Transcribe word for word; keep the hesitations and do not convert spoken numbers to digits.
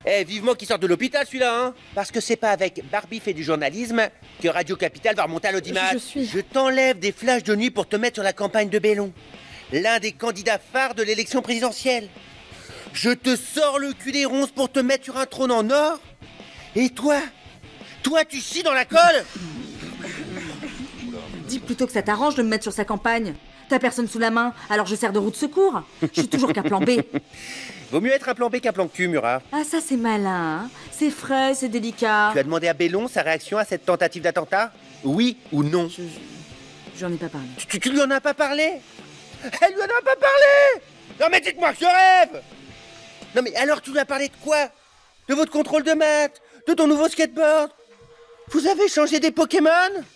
Eh, vivement qu'il sorte de l'hôpital, celui-là, hein. Parce que c'est pas avec Barbie fait du journalisme que Radio Capital va remonter à l'audimat. Je, je suis... Je t'enlève des flashs de nuit pour te mettre sur la campagne de Bellon. L'un des candidats phares de l'élection présidentielle. Je te sors le cul des ronces pour te mettre sur un trône en or. Et toi Toi, tu chies dans la colle. Dis plutôt que ça t'arrange de me mettre sur sa campagne. T'as personne sous la main, alors je sers de roue de secours. Je suis toujours qu'un plan B. Vaut mieux être un plan B qu'un plan cul, Murat. Ah, ça c'est malin, hein. C'est frais, c'est délicat. Tu as demandé à Bellon sa réaction à cette tentative d'attentat? Oui ou non? Je... je- J'en ai pas parlé. Tu, tu lui en as pas parlé? Elle lui en a pas parlé? Non mais dites-moi que je rêve! Non mais alors tu lui as parlé de quoi? De votre contrôle de maths? De ton nouveau skateboard? Vous avez changé des Pokémon?